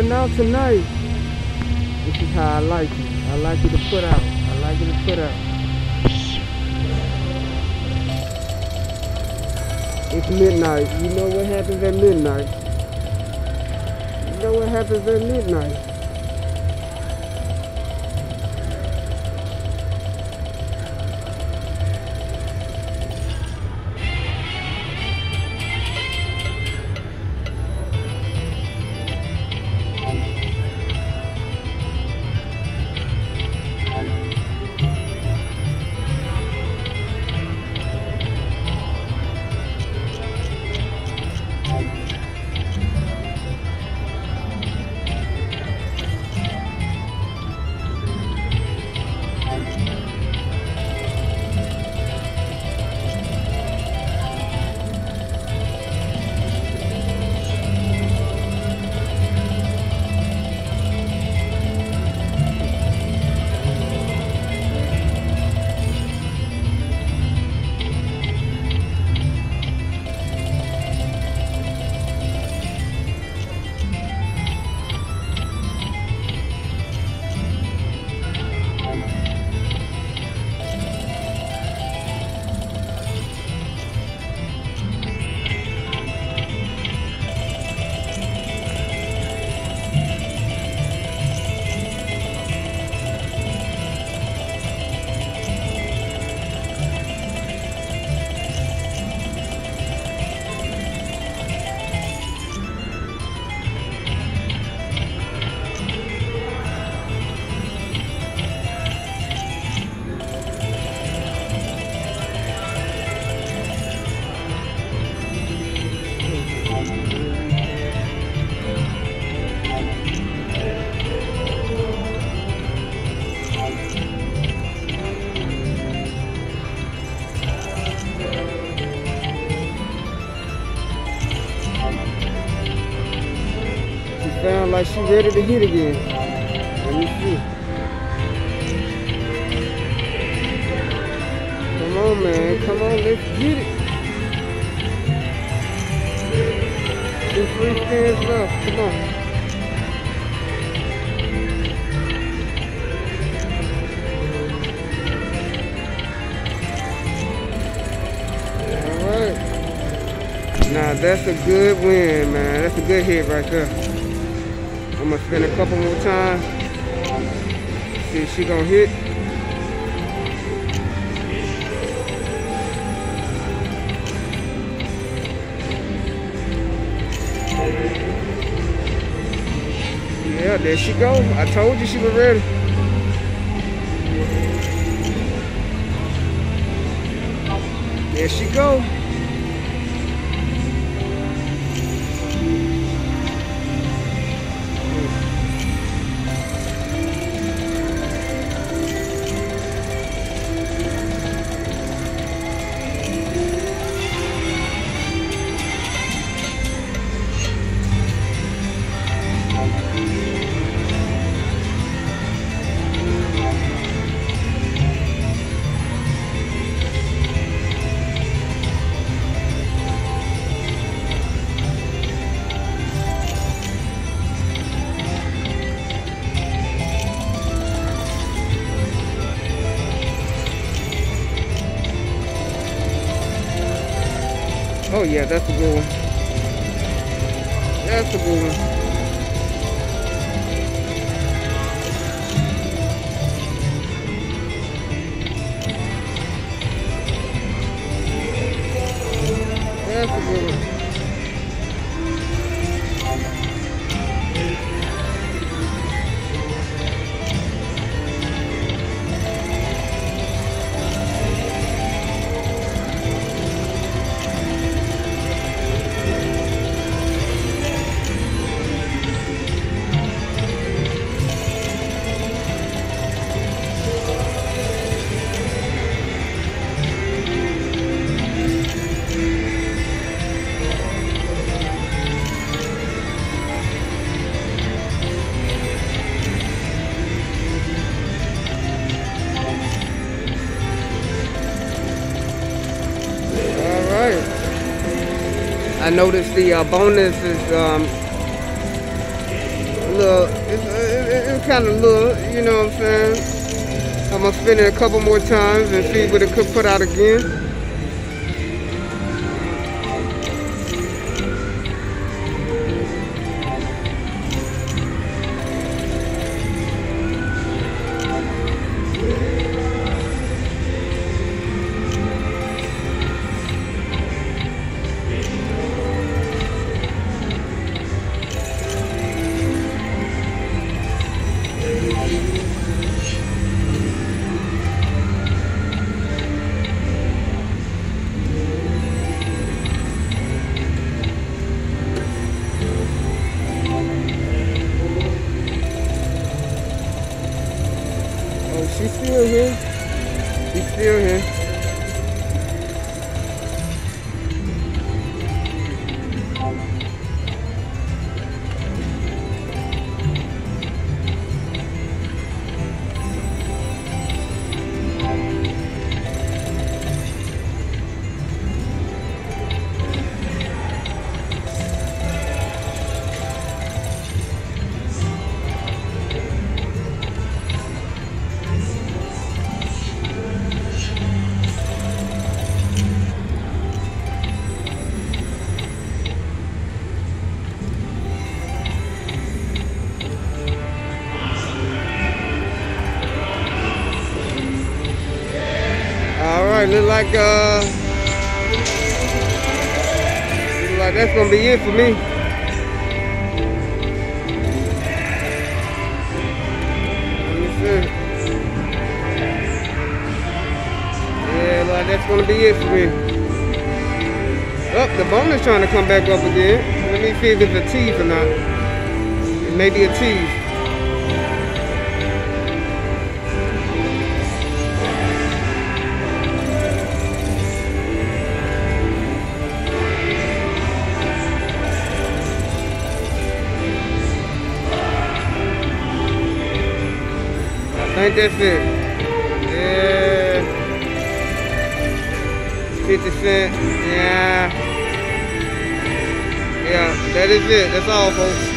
putting out tonight. This is how I like it. I like it to put out. I like it to put out. It's midnight. You know what happens at midnight. You know what happens at midnight. Sound like she ready to hit again. Let me see. Come on, man. Come on, let's get it. 2 free spins left. Come on. Alright. Now that's a good win, man. That's a good hit right there. I'm gonna spin a couple more times. See if she gonna hit. Yeah, there she go. I told you she was ready. There she go. Oh yeah, that's a good one. That's a good one. That's a good one. I noticed the bonus is, little, it's kind of little, you know what I'm saying? I'm gonna spin it a couple more times and see what it could put out again. She's still here. She's still here. Alright, look like that's gonna be it for me. Let me see. Yeah, like that's gonna be it for me. Oh, the bone is trying to come back up again. Let me see if it's a teeth or not. It may be a teeth. I think that's it. Yeah. 50 cents. Yeah. Yeah, that is it. That's all, folks.